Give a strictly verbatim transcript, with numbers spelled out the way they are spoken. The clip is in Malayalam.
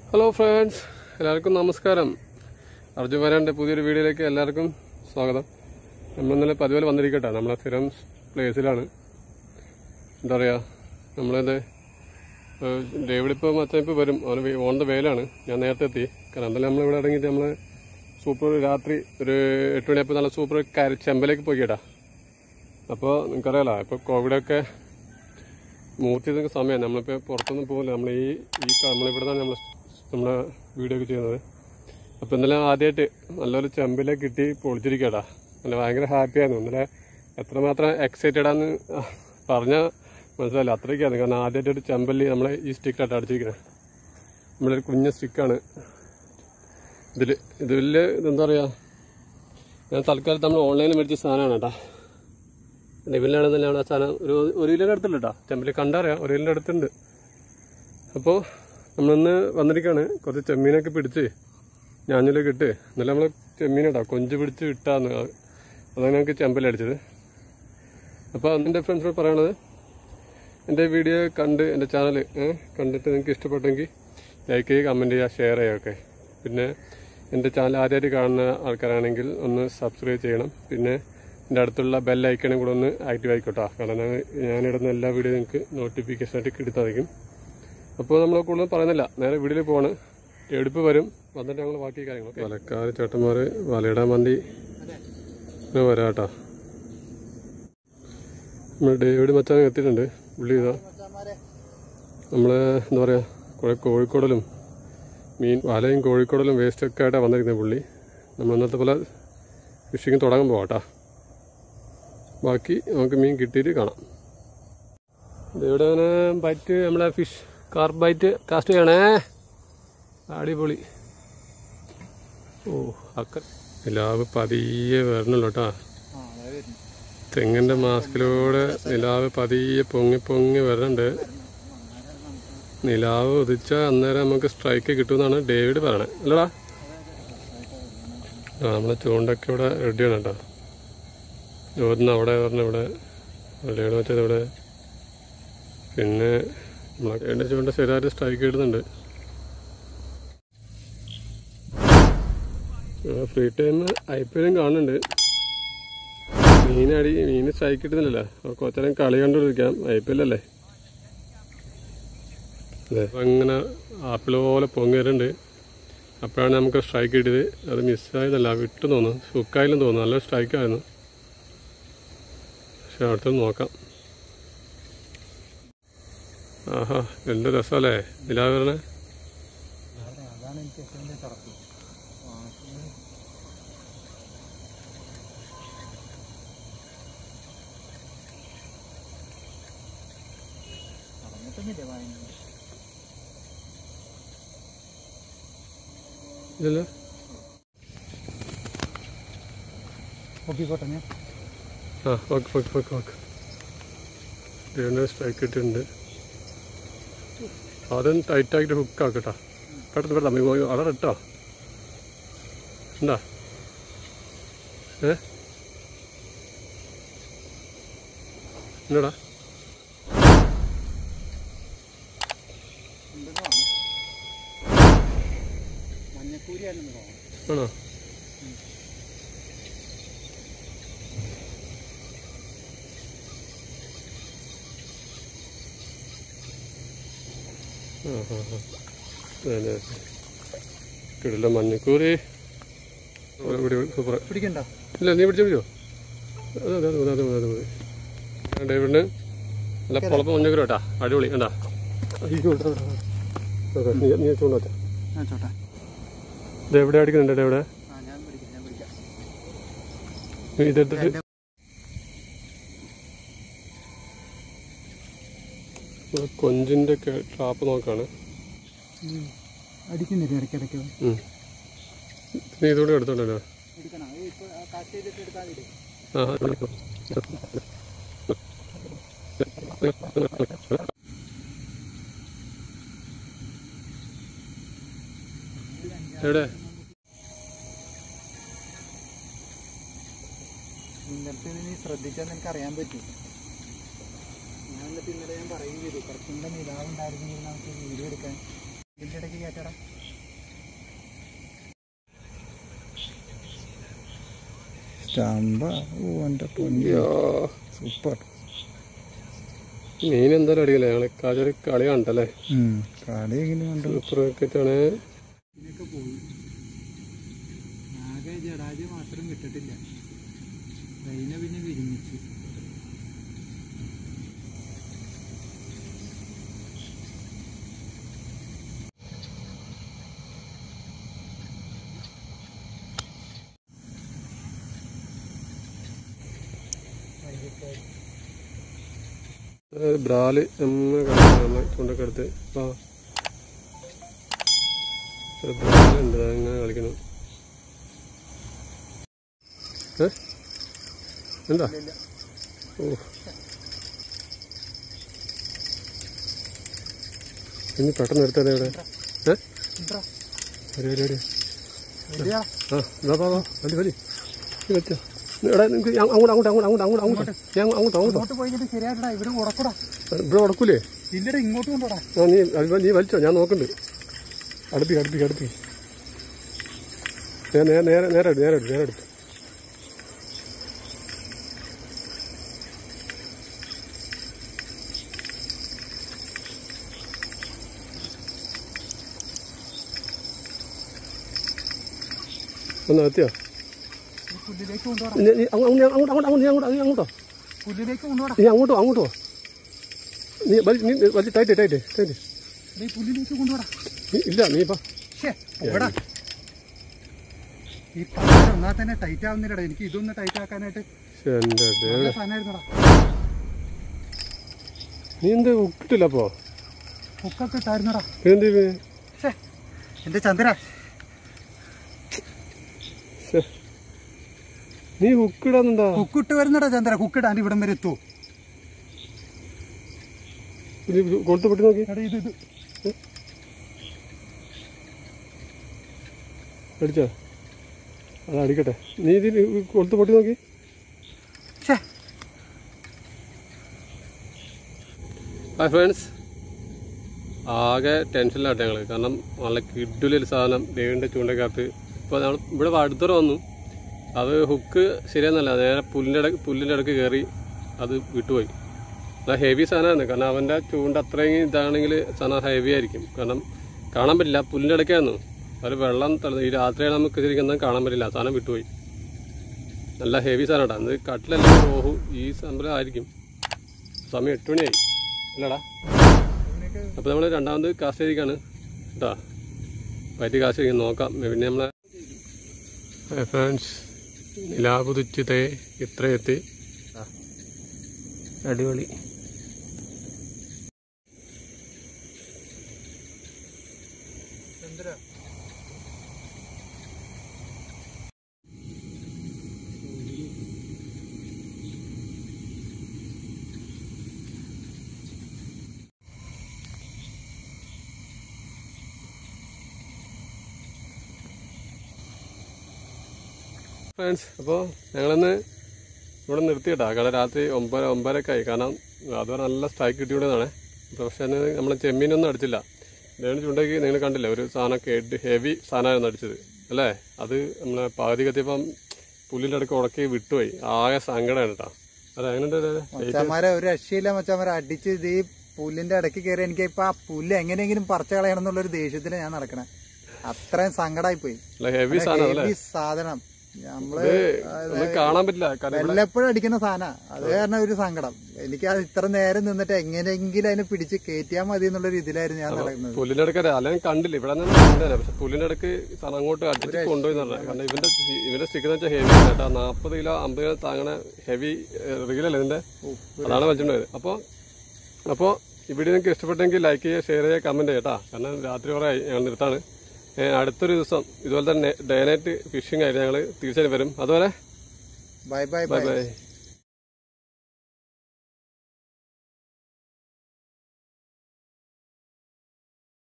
ഹലോ ഫ്രണ്ട്സ്, എല്ലാവർക്കും നമസ്കാരം. അർജുൻ വരാൻ്റെ പുതിയൊരു വീഡിയോയിലേക്ക് എല്ലാവർക്കും സ്വാഗതം. നമ്മൾ ഇന്നലെ പതിപോലെ വന്നിരിക്കട്ടെ. നമ്മളെ സ്ഥിരം പ്ലേസിലാണ്. എന്താ പറയുക, നമ്മളത് ഡേവിഡ് ഇപ്പോൾ മച്ചാൻ വരും. അവന് ഓൺ ദ വേയിലാണ്. ഞാൻ നേരത്തെ എത്തി. കാരണം എന്തായാലും നമ്മളിവിടെ ഇറങ്ങിയിട്ട് നമ്മൾ സൂപ്പർ രാത്രി ഒരു എട്ട് മണിയപ്പോൾ നല്ല സൂപ്പർ കര ചെമ്പലേക്ക് പോയി കേട്ടാ. അപ്പോൾ നിങ്ങൾക്കറിയാലോ, ഇപ്പോൾ കോവിഡൊക്കെ മൂർത്തി നിൽക്കുന്ന സമയമാണ്. നമ്മളിപ്പോൾ പുറത്തൊന്നും പോകില്ല. നമ്മൾ ഈ ഈ നമ്മളിവിടെ നിന്നാണ് നമ്മൾ നമ്മുടെ വീഡിയോ ഒക്കെ ചെയ്യുന്നത്. അപ്പോൾ ഇന്നലെ ആദ്യമായിട്ട് നല്ലൊരു ചെമ്പിലേക്ക് കിട്ടി പൊളിച്ചിരിക്കട്ടാ. നല്ല ഭയങ്കര ഹാപ്പിയായിരുന്നു. ഇന്നലെ എത്രമാത്രം എക്സൈറ്റഡ് ആണെന്ന് പറഞ്ഞാൽ മനസ്സിലായില്ല, അത്രയ്ക്കാണ്. കാരണം ആദ്യമായിട്ടൊരു ചെമ്പല്ലി നമ്മളെ ഈ സ്റ്റിക്കിലായിട്ട് അടിച്ചിരിക്കുന്നത്. നമ്മളൊരു കുഞ്ഞ സ്റ്റിക്കാണ് ഇതിൽ. ഇത് വലിയ ഇതെന്താ പറയുക, ഞാൻ തൽക്കാലത്ത് നമ്മൾ ഓൺലൈനിൽ മേടിച്ച സാധനമാണ് കേട്ടോ. ലെവലിലാണെന്നല്ല അവിടെ സാധനം ഒരു ഒരു കിലോയുടെ അടുത്തുണ്ട് കേട്ടോ. ചെമ്പല്ലി കണ്ടറിയാം, ഒരു കിലോയുടെ അടുത്തുണ്ട്. അപ്പോൾ നമ്മളിന്ന് വന്നിരിക്കുകയാണ്. കുറച്ച് ചെമ്മീനൊക്കെ പിടിച്ച് ഞാഞ്ഞിലൊക്കെ ഇട്ട് ഇന്നലെ നമ്മൾ ചെമ്മീനിട്ടാ കൊഞ്ച് പിടിച്ച് ഇട്ടാന്ന്. അതാണ് ഞങ്ങൾക്ക് ചെമ്പല്ലി അടിച്ചത്. അപ്പോൾ എൻ്റെ ഫ്രണ്ട്സിനോട് പറയണത്, എൻ്റെ വീഡിയോ കണ്ട് എൻ്റെ ചാനൽ കണ്ടിട്ട് നിങ്ങൾക്ക് ഇഷ്ടപ്പെട്ടെങ്കിൽ ലൈക്ക് ചെയ്യുക, കമൻറ്റ് ചെയ്യുക, ഷെയർ ചെയ്യുക ഒക്കെ. പിന്നെ എൻ്റെ ചാനൽ ആദ്യമായിട്ട് കാണുന്ന ആൾക്കാരാണെങ്കിൽ ഒന്ന് സബ്സ്ക്രൈബ് ചെയ്യണം. പിന്നെ എൻ്റെ അടുത്തുള്ള ബെൽ ഐക്കണും കൂടെ ഒന്ന് ആക്റ്റീവ് ആയിക്കോട്ടോ. കാരണം ഞാനിടുന്ന എല്ലാ വീഡിയോ നിങ്ങൾക്ക് നോട്ടിഫിക്കേഷനായിട്ട് കിട്ടുന്നതായിരിക്കും. അപ്പോൾ നമ്മൾ കൂടുതൽ പറയുന്നില്ല, നേരെ വീഡിയോയിൽ പോവാണ്. എടുപ്പ് വരും, വന്നിട്ട് ഞങ്ങൾ ബാക്കി കാര്യങ്ങളൊക്കെ. വലക്കാർ ചേട്ടന്മാർ വലയിടാൻ വേണ്ടി വരാം കേട്ടോ. നമ്മൾ ഡേവിഡ് മച്ചാൻ എത്തിയിട്ടുണ്ട്. പുള്ളി ഇതാ നമ്മൾ എന്താ പറയുക, കുറേ കോഴിക്കോടലും മീൻ വലയും കോഴിക്കോടലും വേസ്റ്റൊക്കെ ആയിട്ടാണ് വന്നിരിക്കുന്നത് പുള്ളി. നമ്മൾ ഇന്നത്തെ പോലെ ഫിഷിങ് തുടങ്ങാൻ പോവാം കേട്ടോ. ബാക്കി നമുക്ക് മീൻ കിട്ടിയിട്ട് കാണാം. ഇവിടെ അങ്ങനെ ബൈറ്റ്, നമ്മളെ ഫിഷ് കാർപ്പ് ബൈറ്റ് കാസ്റ്റ് ചെയ്യണേ. അടിപൊളി. ഓ അക്ക നിലാവ് പതിയെ വരണല്ലോ കേട്ടോ. തെങ്ങിൻ്റെ മാസ്കിലൂടെ നിലാവ് പതിയെ പൊങ്ങി പൊങ്ങി വരണുണ്ട്. നിലാവ് ഉദിച്ചാൽ അന്നേരം നമുക്ക് സ്ട്രൈക്ക് കിട്ടുമെന്നാണ് ഡേവിഡ് പറയണത്, അല്ലടാ? ആ നമ്മളെ ചൂണ്ടൊക്കെ ഇവിടെ റെഡിയാണ് കേട്ടോ. ചോദിക്കുന്ന അവിടെ പറഞ്ഞ ഇവിടെ റെഡിയാണ് വെച്ചത് ഇവിടെ. പിന്നെ നമ്മളൊക്കെ എൻ്റെ ചൂണ്ട ശരിയായിട്ട് സ്ട്രൈക്ക് ഇടുന്നുണ്ട്. ഫ്രീ ടൈം ഐ പി എല്ലും കാണുന്നുണ്ട്. മീനടി മീൻ സ്ട്രൈക്ക് ഇടുന്നില്ലല്ലോ. കുറച്ചു നേരം കളി കണ്ടുകൊണ്ടിരിക്കാം. ഐ പി എൽ അല്ലേ. അതെ, അപ്പം അങ്ങനെ ആപ്പിൾ പോലെ പൊങ്ങി വരുന്നുണ്ട്. അപ്പോഴാണ് നമുക്ക് സ്ട്രൈക്ക് കിട്ടിയത്. അത് മിസ്സായതല്ല, വിട്ടു തോന്നുന്നു. സുക്കായാലും തോന്നുന്നു. നല്ല സ്ട്രൈക്കായിരുന്നു. പക്ഷെ അവിടുത്തെ നോക്കാം. ആഹാ, എന്ത് രസമല്ലേ നിലാവ് വരണേ. ഇല്ലല്ലോ. ആ ഓക്കെ ഓക്കെ ഓക്കെ ഓക്കെ ഇതിൻ്റെ സ്ട്രൈക്ക് ഇട്ടിട്ടുണ്ട്. അതും ടൈറ്റാക്കിയിട്ട് ഹുക്കാക്കട്ടാ. പെട്ടെന്ന് പെട്ടെന്ന് പോയി വളരെ ഇട്ടോ. എന്താ ഏ എന്നടാ ആണോ? ആ ഹാ ഹാ അതെ കിടില മഞ്ഞക്കൂരി. സൂപ്പർ. പിടിക്കണ്ട ഇല്ല, നീ പിടിച്ചോ പിടിച്ചോ. അതെ അതെ അതെ അതെ അതെ മതി. ഡേവിഡിന് നല്ല പൊളപ്പം മഞ്ഞക്കൂരി കേട്ടാ. അടിപൊളി കണ്ടാ. നീ ചൂണ്ട വെച്ചാ ഇത് എവിടെ അടിക്കുന്നുണ്ട്? എവിടെ ഇതെടുത്തിട്ട് കൊഞ്ചിന്റെ ഒക്കെ ട്രാപ്പ് നോക്കാണ്. നീ ഇതുകൂടെ എടുത്തോണ്ടല്ലോ. ആ എവിടെ ശ്രദ്ധിച്ചാൽ നിനക്ക് അറിയാൻ പറ്റും. ഞാൻ എന്നിട്ട് ഇന്നലെ ഞാൻ പറയുകയും ചെയ്തു, കുറച്ചുകൂടെ നിലാവുണ്ടായിരുന്നെങ്കിൽ നമുക്ക് വീഡിയോ എടുക്കാൻ ഇതിൻ്റെ ഇടയ്ക്ക് കയറ്റടാ. ചമ്പ. ഓ എൻ്റെ പൊന്നി, സൂപ്പർ. മീൻ എന്തായാലും അടിയില്ലേ ഞങ്ങള് കാലൊരു കളി കണ്ടല്ലേ. കളി എങ്ങനെ കണ്ടു? സൂപ്പർ വിക്കറ്റാണ്. ഇതിനൊക്കെ പോയി. ആകെ ജഡാജി മാത്രം കിട്ടിട്ടില്ല. കൈനെ പിന്നെ വിരിഞ്ഞിച്ച്. ബ്രാല് നമ്മളെ കളിക്കണം, നമ്മളെ ചൂണ്ടൊക്കെ എടുത്ത്. ആ ബ്രാലുണ്ട് അങ്ങനെ കളിക്കണം. ഏ എന്താ? ഓ ഇനി പെട്ടെന്ന് എടുത്താലേ ഇവിടെ. ഏ വരി വരി വരി. ആ വാ വാ വാ വലി വലി വെച്ചോ. എടാ നിങ്ങൾക്ക് അങ്ങോട്ട് അങ്ങോട്ട് അങ്ങോട്ട് അങ്ങോട്ട് അങ്ങോട്ട് അങ്ങോട്ട് ഞാൻ അങ്ങോട്ടോ അങ്ങോട്ടോ പോയിട്ട് ശരിയാക്കടാ. ഇവിടെ ഉടക്കൂടാ. ഇവിടെ ഉടക്കൂലേ? ഇല്ലടാ, ഇങ്ങോട്ട് കൊണ്ടോടാ. ആ നീ നീ വലിച്ചോ, ഞാൻ നോക്കുന്നുണ്ട്. അടുപ്പി അടുപ്പി അടുപ്പി ഞാൻ നേരെ നേരെ നേരെ എടുത്ത് നേരെ എടുത്ത് നേരെ എടുത്ത് ഒന്ന് എത്തിയോ? പുല്ലിലേക്ക് കൊണ്ടുപോടാ. അങ്ങോട്ടോ അങ്ങോട്ടോ നീ അങ്ങോട്ടോ പുല്ലിലേക്ക് കൊണ്ടുപോടാ. നീ അങ്ങോട്ടോ അങ്ങോട്ടോ നീ വലി നീ വലിച്ച് ടൈറ്റ് ടൈറ്റ് ടൈറ്റ് നീ പുല്ലിലേക്ക് കൊണ്ടുപോടാ. ഇല്ല നീ ഇപ്പം എവിടാ ഈ പാറ ഒന്നാ തന്നെ ടൈറ്റ് ആവുന്നില്ലടാ. എനിക്ക് ഇതൊന്ന് ടൈറ്റ് ആക്കാനായിട്ട് എൻ്റെ നല്ല സാധനമായിരുന്നടാ. നീ എന്ത് ഉക്കിട്ടില്ല അപ്പോ? ഹുക്കൊക്കെ ഇട്ടായിരുന്നടാ. എന്ത് എന്റെ ചന്ദ്ര, നീ ഹുക്കിടാന്നുണ്ടാ? ഹുക്കിട്ട് വരുന്നടാ ചന്ദ്ര. ഹുക്കിടാൻ ഇവിടം വരെ എത്തുമോ? കൊളുത്ത് പൊട്ടി നോക്കി. ഇത് ഇത് അടിച്ചോ? അത് അടിക്കട്ടെ. നീ ഇതിൽ കൊളുത്ത് പൊട്ടി നോക്കി. ഹായ് ഫ്രണ്ട്സ്, ആകെ ടെൻഷനിലാട്ടെ ഞങ്ങൾ. കാരണം നല്ല കിഡുലൊരു സാധനം ദേവിൻ്റെ ചൂണ്ടക്കകത്ത്. ഇപ്പോൾ നമ്മൾ ഇവിടെ അടുത്തറ വന്നു, അത് ഹുക്ക് ശരിയെന്നല്ല, നേരെ പുല്ലിൻ്റെ ഇടക്ക് പുല്ലിൻ്റെ ഇടക്ക് കയറി അത് വിട്ടുപോയി. അത് ഹെവി സാധനമാണ്. കാരണം അവൻ്റെ ചൂണ്ട അത്രയും ഇതാണെങ്കിൽ സാധനം ഹെവി ആയിരിക്കും. കാരണം കാണാൻ പറ്റില്ല, പുല്ലിൻ്റെ ഇടയ്ക്കായിരുന്നു. ഒരു വെള്ളം തളർന്ന് ഈ രാത്രിയാണ് നമുക്ക് ശരിക്കും കാണാൻ പറ്റില്ല, സാധനം വിട്ടുപോയി. നല്ല ഹെവി സാധനം കേട്ടോ. അത് കട്ടിലെല്ലാം ഓഹു ഈ സംഭവം ആയിരിക്കും. സമയം എട്ട് മണിയായി അല്ലടാ. അപ്പോൾ നമ്മൾ രണ്ടാമത് കാസ്റ്റ് ചെയ്തിരിക്കുകയാണ് കേട്ടോ. വയറ്റ് കാസ്റ്റ് ചെയ്ത് നോക്കാം. പിന്നെ നമ്മളെ ഫ്രണ്ട്സ് നിലാപുതിച്ചതേ ഇത്ര എത്തി. അടിപൊളി. ഫ്രണ്ട്സ്, അപ്പോൾ ഞങ്ങളിന്ന് ഇവിടെ നിർത്തിയിട്ടാ. കാരണം രാത്രി ഒമ്പത് ഒമ്പതരൊക്കെ ആയി. കാരണം അതുവരെ നല്ല സ്ട്രൈക്ക് കിട്ടിയോണ്ടാണ്. പക്ഷേ നമ്മൾ ചെമ്മീനൊന്നും അടിച്ചില്ല. ദേവന് ചൂണ്ടയ്ക്ക് നിങ്ങൾ കണ്ടില്ല, ഒരു സാധനമൊക്കെ ഹെവി സാധനമായിരുന്നു അടിച്ചത് അല്ലേ. അത് നമ്മളെ പകുതി കത്തിയപ്പം പുല്ലിൻ്റെ ഇടയ്ക്ക് ഉടക്കി വിട്ടുപോയി. ആകെ സങ്കടമാണ് കേട്ടോ. അതെ, മച്ചാമാരെ ഒരു രക്ഷയില്ല. മച്ചാമാരെ അടിച്ച് ഇത് ഈ പുല്ലിന്റെ ഇടയ്ക്ക് കയറി എനിക്ക് ഇപ്പൊ ആ പുല്ല് എങ്ങനെയെങ്കിലും പറിച്ചു കളയണം എന്നുള്ളൊരു ദേഷ്യത്തിന് ഞാൻ നടക്കണേ. അത്രയും സങ്കടമായി പോയി. ഹെവി സാധനം നമ്മള് കാണാൻ പറ്റില്ല, വല്ലപ്പോഴും അടിക്കുന്ന സാധന. അത് കാരണം ഒരു സങ്കടം. എനിക്ക് അത് ഇത്ര നേരം നിന്നിട്ട് എങ്ങനെയെങ്കിലും അതിനെ പിടിച്ച് കയറ്റിയാൽ മതി എന്നുള്ളൊരു ഇതിലായിരുന്നു ഞാൻ നടക്കുന്നത്. പുല്ലിന്റെ ഇടയ്ക്ക് അല്ലെങ്കിൽ കണ്ടില്ല, ഇവിടെ കണ്ടേ. പക്ഷെ പുല്ലിന്റെ ഇടയ്ക്ക് അങ്ങോട്ട് അടിച്ച് കൊണ്ടുപോയി പറഞ്ഞത്. കാരണം ഇവന്റെ ഇവന്റെ സ്റ്റിക്ക് എന്ന് വെച്ചാൽ ഹെവി കേട്ടോ. നാപ്പത് കിലോ അമ്പത് കിലോ താങ്ങണ ഹെവി റീലല്ലേ ഇതിന്റെ. അതാണ് വലിച്ചിട്ടുണ്ടായത്. അപ്പോൾ അപ്പോൾ ഈ വീഡിയോ നിങ്ങൾക്ക് ഇഷ്ടപ്പെട്ടെങ്കിൽ ലൈക്ക് ചെയ്യുക, ഷെയർ ചെയ്യുക, കമന്റ് ചെയ്യട്ടാ. കാരണം രാത്രി കുറെ ആയി, ഞങ്ങൾ നിർത്താണ്. അടുത്തൊരു ദിവസം ഇതുപോലെ തന്നെ ഡേ നൈറ്റ് ഫിഷിംഗ് ആയിട്ട് ഞങ്ങൾ തീർച്ചയായും വരും. അതുപോലെ ബൈ ബൈ ബൈ ബൈ.